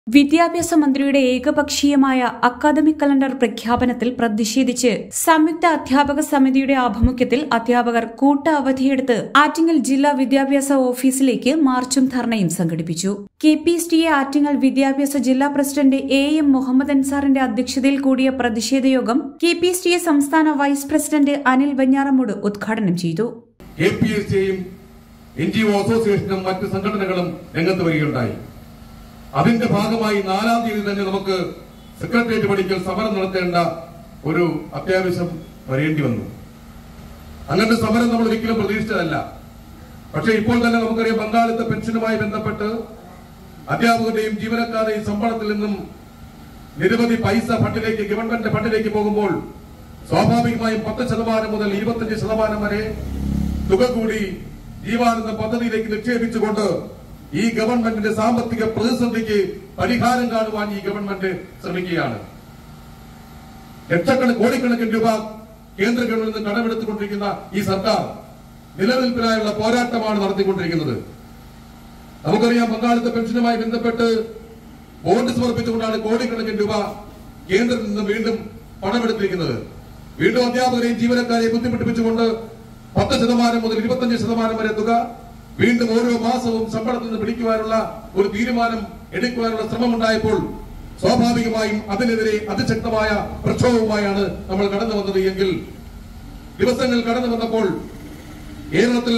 വിദ്യാഭ്യാസ മന്ത്രിയുടെ ഏകപക്ഷീയമായ അക്കാദമിക് കലണ്ടർ പ്രഖ്യാപനത്തിൽ പ്രതിഷേധിച്ച് സംയുക്ത അധ്യാപക സമിതിയുടെ ആഭിമുഖ്യത്തിൽ അധ്യാപകർ കൂട്ട അവധിയെടുത്ത് ആറ്റിങ്ങൽ ജില്ലാ വിദ്യാഭ്യാസ ഓഫീസിലേക്ക് മാർച്ചും ധർണയും സംഘടിപ്പിച്ചു. KPSTA ആറ്റിങ്ങൽ വിദ്യാഭ്യാസ ജില്ലാ പ്രസിഡന്റ് AM മുഹമ്മദ് അൻസാറിന്റെ അധ്യക്ഷതയിൽ കൂടിയ പ്രതിഷേധ യോഗം KPSTA സംസ്ഥാന വൈസ് പ്രസിഡന്റ് അനിൽ വെഞ്ഞാറമൂട് ഉദ്ഘാടനം ചെയ്തു. KPSTയും NGO അസോസിയേഷനും മറ്റ് സംഘടനകളും രംഗത്ത് വരികയുണ്ടായി. അതിന്റെ ഭാഗമായി 4-ാം തീയതി തന്നെ നമുക്ക് സെക്രട്ടേറിയറ്റ് പടിക്കൽ സമരം നടത്തേണ്ട ഒരു അത്യാവശ്യം വരേണ്ടി വന്നു. അങ്ങനത്തെ സമരം നമ്മൾ ഒരിക്കലും പ്രതീക്ഷിച്ചതല്ല. പക്ഷേ ഇപ്പോൾ തന്നെ നമുക്കറിയാം, പങ്കാളിത്ത പെൻഷനുമായി ബന്ധപ്പെട്ട് അധ്യാപകരുടെയും ജീവനക്കാരുടെയും ശമ്പളത്തിൽ നിന്നും നിരവധി പൈസ ഫണ്ടിലേക്ക്, ഗവൺമെന്റ് ഫണ്ടിലേക്ക് പോകുമ്പോൾ സ്വാഭാവികമായും 10% മുതൽ 25% വരെ തുക കൂടി ജീവാനന്ദ പദ്ധതിയിലേക്ക് നിക്ഷേപിച്ചുകൊണ്ട് ഈ ഗവൺമെന്റിന്റെ സാമ്പത്തിക പ്രതിസന്ധിക്ക് പരിഹാരം കാണുവാൻ ഈ ഗവൺമെന്റ് ശ്രമിക്കുകയാണ്. കോടിക്കണക്കിന് രൂപ കേന്ദ്ര ഗവൺമെന്റിൽ നിന്ന് കടമെടുത്തുകൊണ്ടിരിക്കുന്ന ഈ സർക്കാർ നിലനിൽപ്പിനായുള്ള പോരാട്ടമാണ് നടത്തിക്കൊണ്ടിരിക്കുന്നത്. നമുക്കറിയാം, പങ്കാളിത്ത പെൻഷനുമായി ബന്ധപ്പെട്ട് ബോണ്ട് സമർപ്പിച്ചുകൊണ്ടാണ് കോടിക്കണക്കിന് രൂപ കേന്ദ്രത്തിൽ നിന്ന് വീണ്ടും പണമെടുത്തിരിക്കുന്നത്. വീണ്ടും അധ്യാപകരെയും ജീവനക്കാരെയും ബുദ്ധിമുട്ടിപ്പിച്ചുകൊണ്ട് 10% മുതൽ 25% വരെ തുക വീണ്ടും ഓരോ മാസവും ശമ്പളത്തിൽ നിന്ന് പിടിക്കുവാനുള്ള ഒരു തീരുമാനം എടുക്കുവാനുള്ള ശ്രമമുണ്ടായപ്പോൾ സ്വാഭാവികമായും അതിനെതിരെ അതിശക്തമായ പ്രക്ഷോഭവുമായാണ് നമ്മൾ കടന്നു വന്നത്. എങ്കിൽ ദിവസങ്ങൾ കടന്നു വന്നപ്പോൾ കേരളത്തിൽ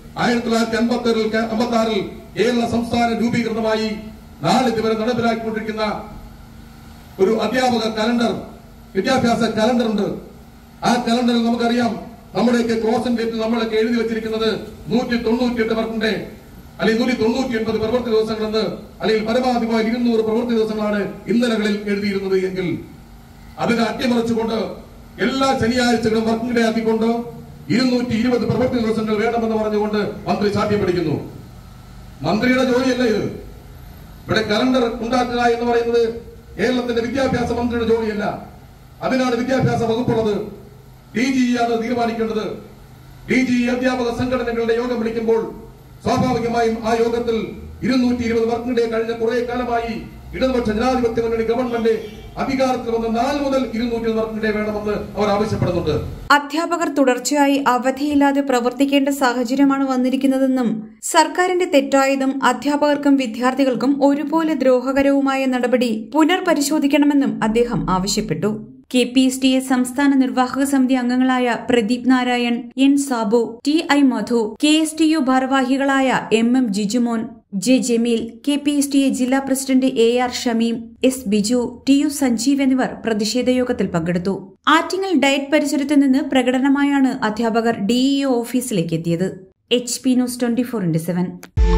1956 കേരള സംസ്ഥാനം രൂപീകൃതമായി നാളിതുവരെ നടപ്പിലാക്കിക്കൊണ്ടിരിക്കുന്ന ഒരു അധ്യാപക കലണ്ടർ, വിദ്യാഭ്യാസ കലണ്ടർ ഉണ്ട്. ആ കലണ്ടറിൽ നമുക്കറിയാം, നമ്മുടെയൊക്കെ കോൺസെൻട്രേറ്റ് നമ്മളൊക്കെ എഴുതി വെച്ചിരിക്കുന്നത് 198 വർക്കിന്റെ അല്ലെങ്കിൽ 199 പ്രവൃത്തി ദിവസങ്ങളെന്ന്, അല്ലെങ്കിൽ പരമാവധിയായി 200 പ്രവൃത്തി ദിവസങ്ങളാണ് ഇന്നലകളിൽ എഴുതിയിരുന്നത്. എങ്കിൽ അതിനെ അട്ടിമറിച്ചുകൊണ്ട് എല്ലാ ശനിയാഴ്ചകളും വർക്കിംഗ് ഡേ ആക്കിക്കൊണ്ട് 220 പ്രവൃത്തി ദിവസങ്ങൾ വേണമെന്ന് പറഞ്ഞുകൊണ്ട് മന്ത്രി ശാഠ്യം പിടിക്കുന്നു. മന്ത്രിയുടെ ജോലിയല്ല ഇത്. ഇവിടെ കലണ്ടർ ഉണ്ടാക്കുക എന്ന് പറയുന്നത് കേരളത്തിന്റെ വിദ്യാഭ്യാസ മന്ത്രിയുടെ ജോലിയല്ല. അതിനാണ് വിദ്യാഭ്യാസ വകുപ്പുള്ളത്. DGE ആണ് തീരുമാനിക്കേണ്ടത്. DGE അധ്യാപക സംഘടനകളുടെ യോഗം വിളിക്കുമ്പോൾ സ്വാഭാവികമായും ആ യോഗത്തിൽ 220 വർക്കിംഗ് ഡേ കഴിഞ്ഞ കുറെ കാലമായി ഇടതുപക്ഷ ജനാധിപത്യ മുന്നണി ഗവൺമെന്റ് അധികാരത്തിൽ വന്ന 4 മുതൽ 220 വർക്കിംഗ് ഡേ വേണമെന്ന് അവർ ആവശ്യപ്പെടുന്നുണ്ട്. അധ്യാപകർ തുടർച്ചയായി അവധിയില്ലാതെ പ്രവർത്തിക്കേണ്ട സാഹചര്യമാണ് വന്നിരിക്കുന്നതെന്നും സർക്കാരിന്റെ തെറ്റായതും അധ്യാപകർക്കും വിദ്യാർത്ഥികൾക്കും ഒരുപോലെ ദ്രോഹകരവുമായ നടപടി പുനർപരിശോധിക്കണമെന്നും അദ്ദേഹം ആവശ്യപ്പെട്ടു. KPSTA സംസ്ഥാന നിർവാഹക സമിതി അംഗങ്ങളായ Pradeep Narayan, N Sabu, TI Madhu, KSTU ഭാരവാഹികളായ MM Jijumon, J Jameel, KPSTA ജില്ലാ president AR Shameem, S Biju, TU Sanjeev എന്നിവർ പ്രതിഷേധയോഗത്തിൽ പങ്കെടുത്തു. ആറ്റിങ്ങൽ ഡയറ്റ് പരിസരത്ത് നിന്ന് പ്രകടനമായാണ് അധ്യാപകർ DEO ഓഫീസിലേക്ക് എത്തിയത്. HP news 24/7.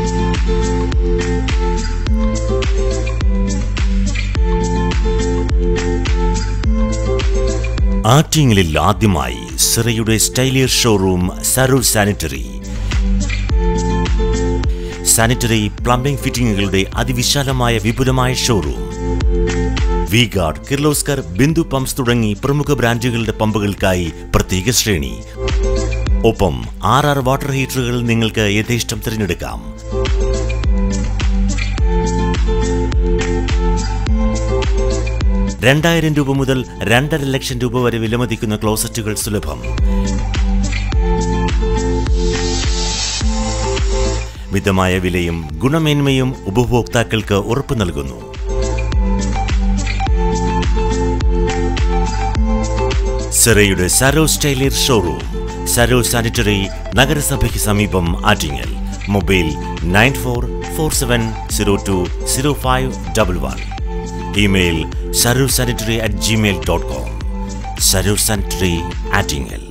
ആറ്റിങ്ങലിൽ ആദ്യമായി സിറയുടെ സ്റ്റൈലിയർ ഷോറൂം സരൂർ സാനിറ്ററി പ്ലംബിംഗ് ഫിറ്റിംഗുകളുടെ അതിവിശാലമായ വിപുലമായ showroom. V-Guard, Kirloskar, Bindu pumps തുടങ്ങി പ്രമുഖ ബ്രാൻഡുകളുടെ പമ്പുകൾക്കായി പ്രത്യേക ശ്രേണി. ഒപ്പം 6 വാട്ടർ ഹീറ്ററുകൾ നിങ്ങൾക്ക് യഥേഷ്ടം തിരഞ്ഞെടുക്കാം. ₹2,000 മുതൽ 2.5 ലക്ഷം രൂപ വരെ വിലമതിക്കുന്ന ക്ലോസറ്റുകൾ സുലഭം. മിതമായ വിലയും ഗുണമേന്മയും ഉപഭോക്താക്കൾക്ക് ഉറപ്പു നൽകുന്നു. സിറയുടെ സരോ സ്റ്റൈലിയർ ഷോറൂം, സരോ സാനിറ്ററി, നഗരസഭയ്ക്ക് സമീപം, Attingal. Mobile 9447020511. Email sarursanitary@gmail.com. Sarur Sanitary, Attingel.